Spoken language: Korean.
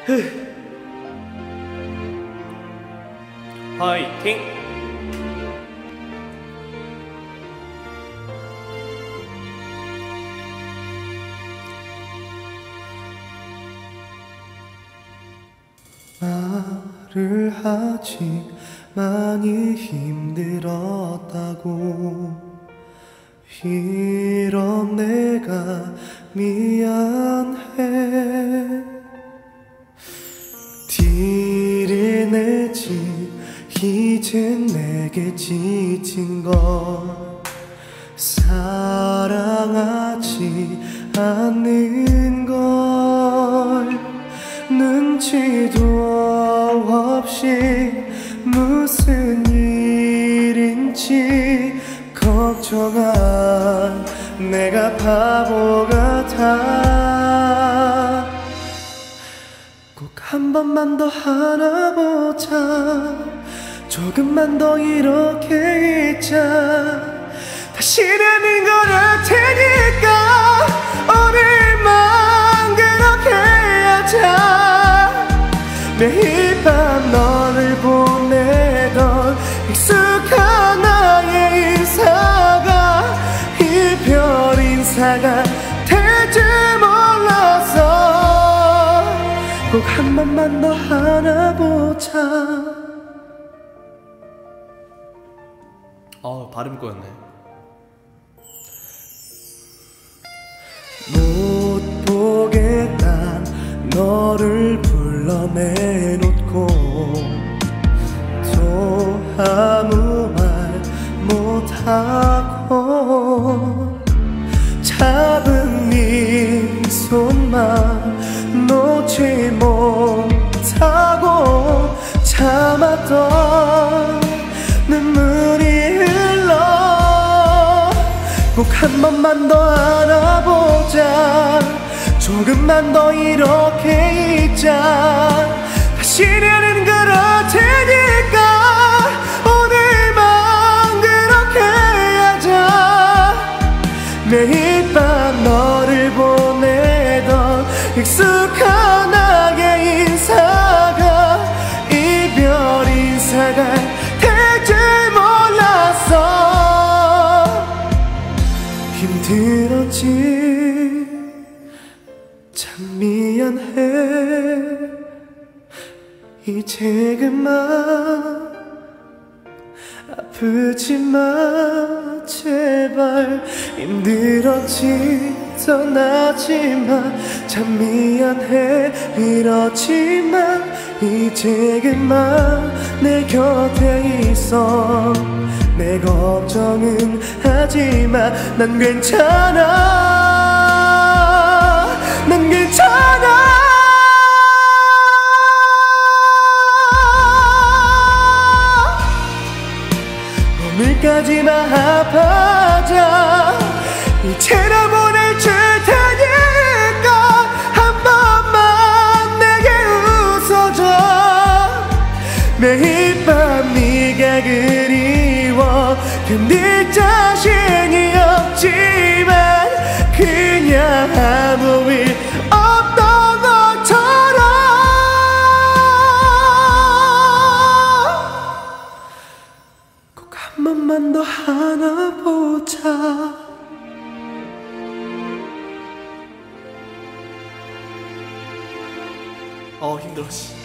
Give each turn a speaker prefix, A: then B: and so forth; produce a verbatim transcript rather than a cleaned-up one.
A: 화이팅!
B: 말을 하지 많이 힘들었다고 이런 내가 미안해 티를 내지 이젠 내게 지친 걸 사랑하지 않는 걸 눈치도 없이 무슨 일인지 걱정한 내가 바보 같아 꼭 한 번만 더 안아보자 조금만 더 이렇게 있자 다시는 그럴 테니까 오늘만 그렇게 하자 매일 밤 너를 보내던 익숙한 나의 인사가 이별 인사가 될 줄 몰랐어 꼭 한 번만 더 안아보자.
A: 아 발음 꼬였네.
B: 못 보겠다 너를 불러내놓고 또 아무 말 못하고 잡은 네 손만 놓지 못하고 참았던 눈물이 흘러 꼭 한 번만 더 안아보자 조금만 더 이렇게 있자 다시는 그럴 테니까 오늘만 그렇게 하자 매일 밤 너를 보내던 익숙한 나의 인사가 이별 인사가 될 줄 몰랐어 힘들었지 참 미안해 이제 그만 아프지 마 제발 힘들었지 떠나지 마 참 미안해 이렇지만 이제 그만 내 곁에 있어 내 걱정은 하지마 난 괜찮아 난 괜찮아 오늘까지만 아파하자 이제나 보내줄 테니까 한 번만 내게 웃어줘 매일 밤 네가 그리워 견딜 자신이 없지만 그냥 아무 일 없던 것처럼 꼭 한 번만 더 안아보자.
A: 어 힘들어 씨.